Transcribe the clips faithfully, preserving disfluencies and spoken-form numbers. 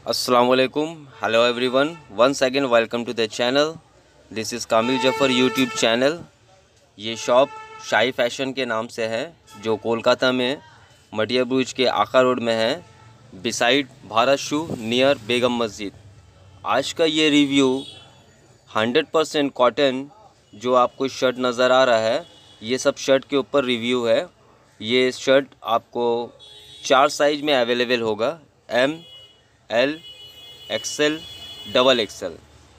Assalamualaikum. Hello everyone. Once again welcome to the channel. This is Kamil Zafar YouTube channel. ये shop Shahi Fashion के नाम से है, जो कोलकाता में मटिया ब्रुज के आका रोड में है, beside Bharat shoe near Begum Masjid. आज का ये रिव्यू हंड्रेड परसेंट कॉटन जो आपको शर्ट नज़र आ रहा है, ये सब शर्ट के ऊपर रिव्यू है। ये शर्ट आपको चार साइज में अवेलेबल होगा, M L XL double XL,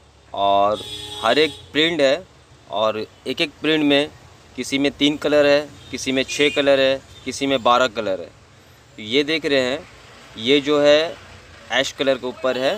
और हर एक प्रिंट है। और एक एक प्रिंट में किसी में तीन कलर है, किसी में छः कलर है, किसी में बारह कलर है। ये देख रहे हैं, ये जो है ऐश कलर के ऊपर है।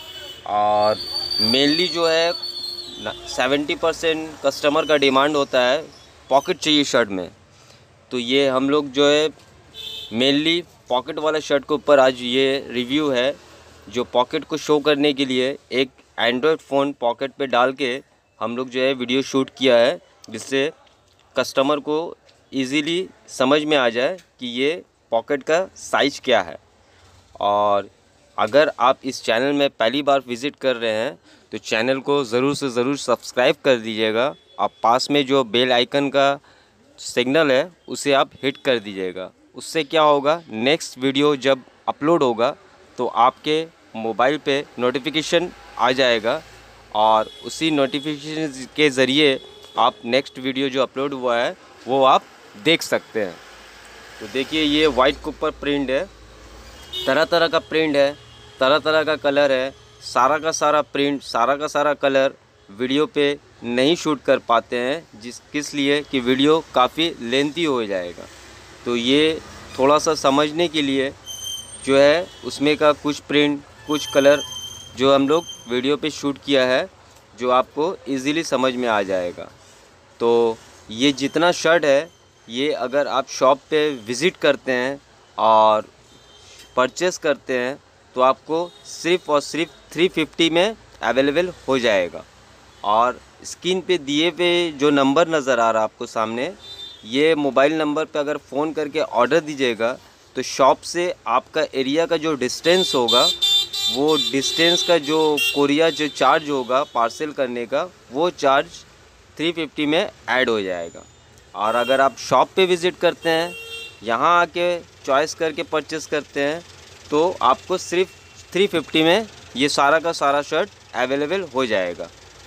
और मेनली जो है सेवेंटी परसेंट कस्टमर का डिमांड होता है पॉकेट चाहिए शर्ट में, तो ये हम लोग जो है मेनली पॉकेट वाला शर्ट के ऊपर आज ये रिव्यू है, जो पॉकेट को शो करने के लिए एक एंड्रॉयड फ़ोन पॉकेट पे डाल के हम लोग जो है वीडियो शूट किया है, जिससे कस्टमर को इजीली समझ में आ जाए कि ये पॉकेट का साइज़ क्या है। और अगर आप इस चैनल में पहली बार विज़िट कर रहे हैं तो चैनल को ज़रूर से ज़रूर सब्सक्राइब कर दीजिएगा। आप पास में जो बेल आइकन का सिग्नल है उसे आप हिट कर दीजिएगा। उससे क्या होगा, नेक्स्ट वीडियो जब अपलोड होगा तो आपके मोबाइल पे नोटिफिकेशन आ जाएगा, और उसी नोटिफिकेशन के ज़रिए आप नेक्स्ट वीडियो जो अपलोड हुआ है वो आप देख सकते हैं। तो देखिए, ये वाइट के ऊपर प्रिंट है, तरह तरह का प्रिंट है, तरह तरह का कलर है। सारा का सारा प्रिंट, सारा का सारा कलर वीडियो पे नहीं शूट कर पाते हैं, जिस किस लिए कि वीडियो काफ़ी लेंथी हो जाएगा। तो ये थोड़ा सा समझने के लिए जो है उसमें का कुछ प्रिंट, कुछ कलर जो हम लोग वीडियो पे शूट किया है, जो आपको इजीली समझ में आ जाएगा। तो ये जितना शर्ट है, ये अगर आप शॉप पे विज़िट करते हैं और परचेस करते हैं तो आपको सिर्फ़ और सिर्फ थ्री फिफ्टी में अवेलेबल हो जाएगा। और स्क्रीन पे दिए हुए जो नंबर नज़र आ रहा है आपको सामने, ये मोबाइल नंबर पे अगर फ़ोन करके ऑर्डर दीजिएगा तो शॉप से आपका एरिया का जो डिस्टेंस होगा, वो डिस्टेंस का जो कोरिया जो चार्ज होगा पार्सल करने का, वो चार्ज थ्री फिफ्टी में ऐड हो जाएगा। और अगर आप शॉप पे विज़िट करते हैं, यहाँ आके चॉइस करके परचेस करते हैं, तो आपको सिर्फ थ्री फिफ्टी में ये सारा का सारा शर्ट अवेलेबल हो जाएगा।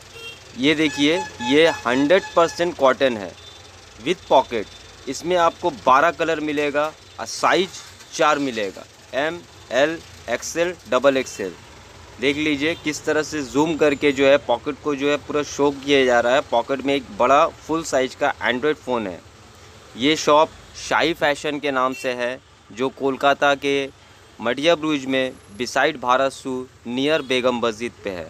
ये देखिए, ये हंड्रेड परसेंट कॉटन है विथ पॉकेट। इसमें आपको बारह कलर मिलेगा और साइज चार मिलेगा, M L XL double XL. देख लीजिए किस तरह से जूम करके जो है पॉकेट को जो है पूरा शो किया जा रहा है। पॉकेट में एक बड़ा फुल साइज का एंड्रॉयड फ़ोन है। ये शॉप शाही फैशन के नाम से है, जो कोलकाता के मटिया ब्रुज में beside Bharat shoe near Begum Masjid पे है।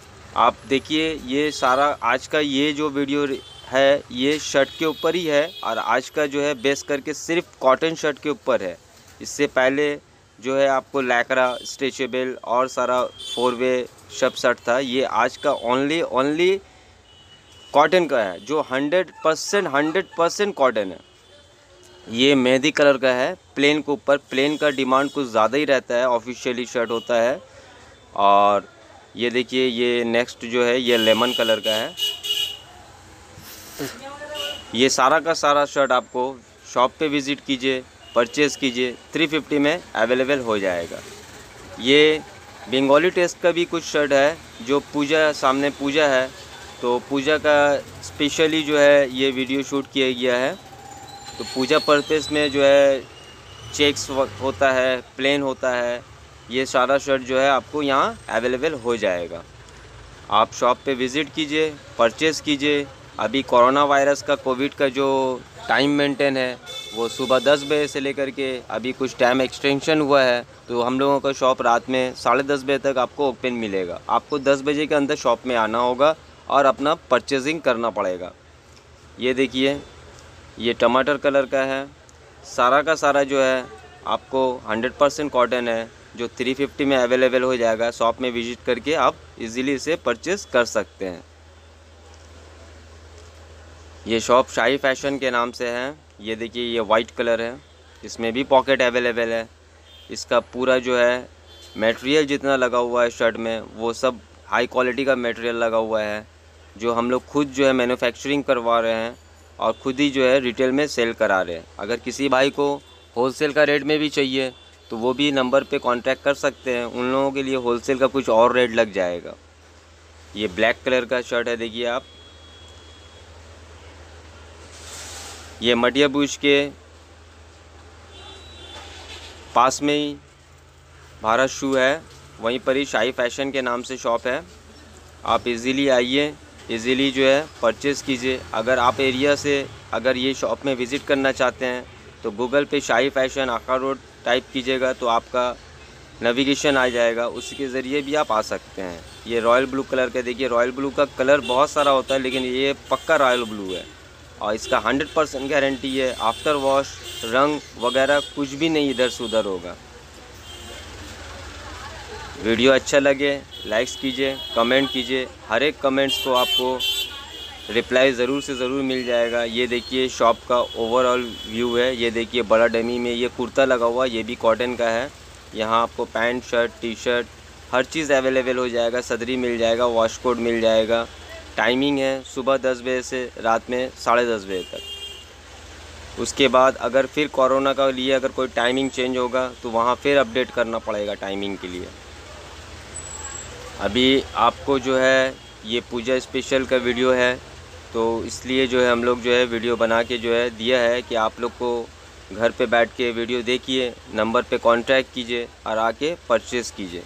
आप देखिए, ये सारा आज का ये जो वीडियो है ये शर्ट के ऊपर ही है, और आज का जो है बेस करके सिर्फ कॉटन शर्ट के ऊपर है। इससे पहले जो है आपको लैकरा, स्ट्रेचेबल और सारा फोर वे सब शर्ट था। ये आज का ओनली ओनली कॉटन का है, जो hundred percent hundred percent cotton है। ये मेहंदी कलर का है, प्लेन के ऊपर। प्लेन का डिमांड कुछ ज़्यादा ही रहता है, ऑफिशियली शर्ट होता है। और ये देखिए, ये नेक्स्ट जो है ये लेमन कलर का है। ये सारा का सारा शर्ट आपको शॉप पे विज़िट कीजिए, परचेज़ कीजिए, थ्री फिफ्टी में अवेलेबल हो जाएगा। ये बंगाली टेस्ट का भी कुछ शर्ट है, जो पूजा, सामने पूजा है तो पूजा का स्पेशली जो है ये वीडियो शूट किया गया है। तो पूजा पर्पस में जो है चेक्स होता है, प्लेन होता है, ये सारा शर्ट जो है आपको यहाँ अवेलेबल हो जाएगा। आप शॉप पे विज़िट कीजिए, परचेज़ कीजिए। अभी कोरोना वायरस का, कोविड का जो टाइम मेंटेन है वो सुबह दस बजे से लेकर के अभी कुछ टाइम एक्सटेंशन हुआ है, तो हम लोगों का शॉप रात में साढ़े दस बजे तक आपको ओपन मिलेगा। आपको दस बजे के अंदर शॉप में आना होगा और अपना परचेजिंग करना पड़ेगा। ये देखिए, ये टमाटर कलर का है। सारा का सारा जो है आपको हंड्रेड परसेंट कॉटन है, जो थ्री फिफ्टी में अवेलेबल हो जाएगा। शॉप में विज़िट करके आप इजीली इसे परचेज़ कर सकते हैं। ये शॉप शाही फैशन के नाम से है। ये देखिए, ये वाइट कलर है, इसमें भी पॉकेट अवेलेबल है। इसका पूरा जो है मटेरियल जितना लगा हुआ है शर्ट में वो सब हाई क्वालिटी का मटेरियल लगा हुआ है, जो हम लोग खुद जो है मैन्युफैक्चरिंग करवा रहे हैं और खुद ही जो है रिटेल में सेल करा रहे हैं। अगर किसी भाई को होलसेल का रेट में भी चाहिए तो वो भी नंबर पे कांटेक्ट कर सकते हैं, उन लोगों के लिए होलसेल का कुछ और रेट लग जाएगा। ये ब्लैक कलर का शर्ट है, देखिए आप, ये मटिया बुश के पास में ही भारत शू है, वहीं पर ही शाही फैशन के नाम से शॉप है। आप इजीली आइए, इजीली जो है परचेज़ कीजिए। अगर आप एरिया से अगर ये शॉप में विज़िट करना चाहते हैं तो गूगल पे Shahi Fashion Aka road type कीजिएगा तो आपका नेविगेशन आ जाएगा, उसके ज़रिए भी आप आ सकते हैं। ये रॉयल ब्लू कलर का, देखिए रॉयल ब्लू का कलर बहुत सारा होता है लेकिन ये पक्का रॉयल ब्लू है और इसका हंड्रेड परसेंट गारंटी है। आफ्टर वॉश रंग वगैरह कुछ भी नहीं इधर से उधर होगा। वीडियो अच्छा लगे लाइक्स कीजिए, कमेंट कीजिए, हर एक कमेंट्स को आपको रिप्लाई ज़रूर से ज़रूर मिल जाएगा। ये देखिए शॉप का ओवरऑल व्यू है, ये देखिए बड़ा डमी में ये कुर्ता लगा हुआ, ये भी कॉटन का है। यहाँ आपको पैंट शर्ट टी शर्ट हर चीज़ अवेलेबल हो जाएगा, सदरी मिल जाएगा, वॉश कोट मिल जाएगा। टाइमिंग है सुबह दस बजे से रात में साढ़े दस बजे तक। उसके बाद अगर फिर कोरोना का लिए अगर कोई टाइमिंग चेंज होगा तो वहाँ फिर अपडेट करना पड़ेगा टाइमिंग के लिए। अभी आपको जो है ये पूजा स्पेशल का वीडियो है तो इसलिए जो है हम लोग जो है वीडियो बना के जो है दिया है कि आप लोग को घर पे बैठ के वीडियो देखिए, नंबर पे कांटेक्ट कीजिए और आके परचेज़ कीजिए।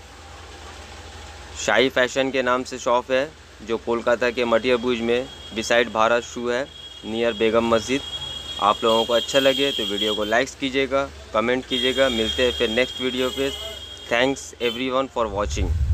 शाही फैशन के नाम से शॉप है जो कोलकाता के मटिया बुज में बिसाइड भारत शू है, नियर बेगम मस्जिद। आप लोगों को अच्छा लगे तो वीडियो को लाइक्स कीजिएगा, कमेंट कीजिएगा। मिलते हैं फिर नेक्स्ट वीडियो पे। Thanks everyone for watching.